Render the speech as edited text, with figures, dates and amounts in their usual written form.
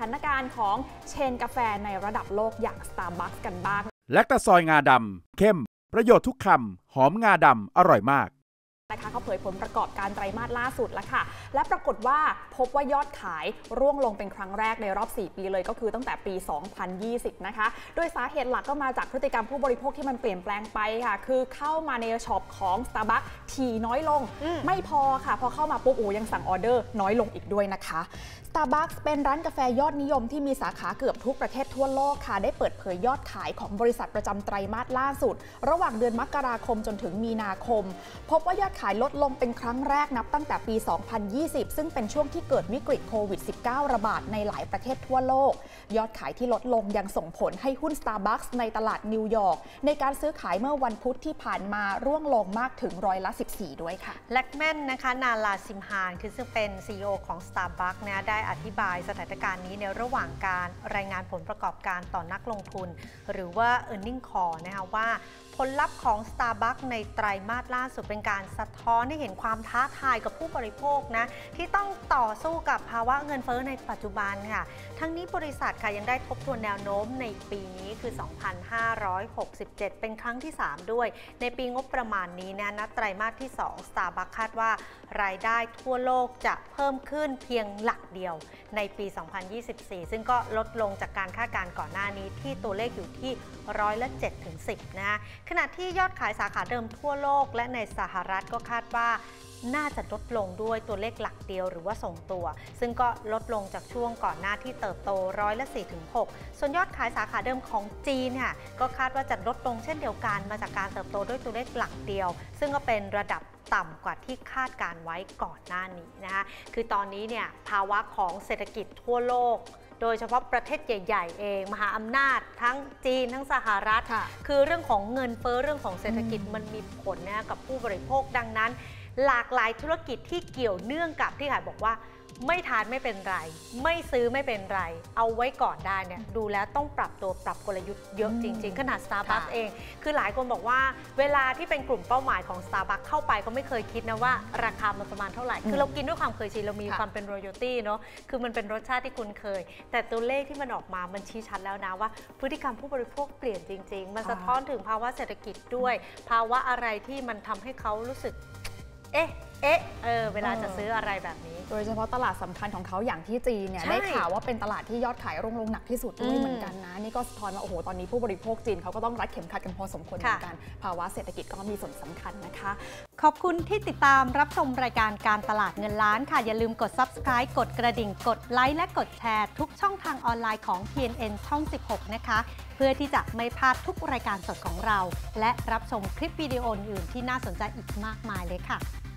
านการณ์ของเชนกาแฟในระดับโลกอย่าง Starbucks กันบ้างแลคตาซอยงาดำเข้มประโยชน์ทุกคำหอมงาดำอร่อยมากนะคะเขาเผยผลประกอบการไตรมาสล่าสุดแล้วค่ะและปรากฏว่าพบว่ายอดขายร่วงลงเป็นครั้งแรกในรอบ4ปีเลยก็คือตั้งแต่ปี2020นะคะโดยสาเหตุหลักก็มาจากพฤติกรรมผู้บริโภคที่มันเปลี่ยนแปลงไปค่ะคือเข้ามาในช็อปของ Starbucks ถี่น้อยลงไม่พอค่ะพอเข้ามาปุ๊บยังสั่งออเดอร์น้อยลงอีกด้วยนะคะ Starbucks เป็นร้านกาแฟยอดนิยมที่มีสาขาเกือบทุกประเทศทั่วโลกค่ะได้เปิดเผยยอดขายของบริษัทประจำไตรมาสล่าสุดระหว่างเดือนมกราคมจนถึงมีนาคมพบว่ายอดขายลดลงเป็นครั้งแรกนับตั้งแต่ปี 2020 ซึ่งเป็นช่วงที่เกิดวิกฤตโควิด -19 ระบาดในหลายประเทศทั่วโลกยอดขายที่ลดลงยังส่งผลให้หุ้น Starbucks ในตลาดนิวยอร์กในการซื้อขายเมื่อวันพุธที่ผ่านมาร่วงลงมากถึง14%ด้วยค่ะแลกแมนนะคะนาลาซิมฮานคือซึ่งเป็น CEO ของ Starbucks นะได้อธิบายสถานการณ์นี้ในระหว่างการรายงานผลประกอบการต่อนักลงทุนหรือว่า Earning Call นะคะว่าผลลัพธ์ของ Starbucks ในไตรมาสล่าสุดเป็นการสะท้อนให้เห็นความท้าทายกับผู้บริโภคนะที่ต้องต่อสู้กับภาวะเงินเฟ้อในปัจจุบันค่ะทั้งนี้บริษัทค่ะยังได้ทบทวนแนวโน้มในปีนี้คือ 2,567 เป็นครั้งที่ 3 ด้วยในปีงบประมาณนี้นะไตรมาสที่ 2 Starbucks คาดว่ารายได้ทั่วโลกจะเพิ่มขึ้นเพียงหลักเดียวในปี 2024 ซึ่งก็ลดลงจากการคาดการณ์ก่อนหน้านี้ที่ตัวเลขอยู่ที่7-10%นะขณะที่ยอดขายสาขาเดิมทั่วโลกและในสหรัฐก็คาดว่าน่าจะลดลงด้วยตัวเลขหลักเดียวหรือว่าทรงตัวซึ่งก็ลดลงจากช่วงก่อนหน้าที่เติบโต4-6%ส่วนยอดขายสาขาเดิมของจีนค่ะก็คาดว่าจะลดลงเช่นเดียวกันมาจากการเติบโตด้วยตัวเลขหลักเดียวซึ่งก็เป็นระดับต่ำกว่าที่คาดการไว้ก่อนหน้านี้นะคะคือตอนนี้เนี่ยภาวะของเศรษฐกิจทั่วโลกโดยเฉพาะประเทศใหญ่ๆเองมหาอำนาจทั้งจีนทั้งสหรัฐคือเรื่องของเงินเฟ้อเรื่องของเศรษฐกิจมันมีผลนะกับผู้บริโภคดังนั้นหลากหลายธุรกิจที่เกี่ยวเนื่องกับที่ขายบอกว่าไม่ทานไม่เป็นไรไม่ซื้อไม่เป็นไรเอาไว้ก่อนได้เนี่ยดูแล้วต้องปรับตัวปรับกลยุทธ์เยอะจริงๆขนาด Starbucks เองคือหลายคนบอกว่าเวลาที่เป็นกลุ่มเป้าหมายของ Starbucks เข้าไปก็ไม่เคยคิดนะว่าราคามันประมาณเท่าไหร่คือเรากินด้วยความเคยชินเรามีความเป็น royalty เนาะคือมันเป็นรสชาติที่คุณเคยแต่ตัวเลขที่มันออกมามันชี้ชัดแล้วนะว่าพฤติกรรมผู้บริโภคเปลี่ยนจริงๆมันสะท้อนถึงภาวะเศรษฐกิจด้วยภาวะอะไรที่มันทำให้เขารู้สึกเวลาจะซื้ออะไรแบบนี้โดยเฉพาะตลาดสำคัญของเขาอย่างที่จีนเนี่ยได้ข่าวว่าเป็นตลาดที่ยอดขายร่วงลงหนักที่สุดด้วยเหมือนกันนะนี่ก็สะท้อนว่าโอ้โหตอนนี้ผู้บริโภคจีนเขาก็ต้องรัดเข็มขัดกันพอสมควรเหมือนกันภาวะเศรษฐกิจก็มีส่วนสำคัญนะคะขอบคุณที่ติดตามรับชมรายการการตลาดเงินล้านค่ะอย่าลืมกด Subscribe กดกระดิ่งกดไลค์และกดแชร์ทุกช่องทางออนไลน์ของ TNN ช่อง 16 นะคะเพื่อที่จะไม่พลาดทุกรายการสดของเราและรับชมคลิปวิดีโออื่นที่น่าสนใจอีกมากมายเลยค่ะ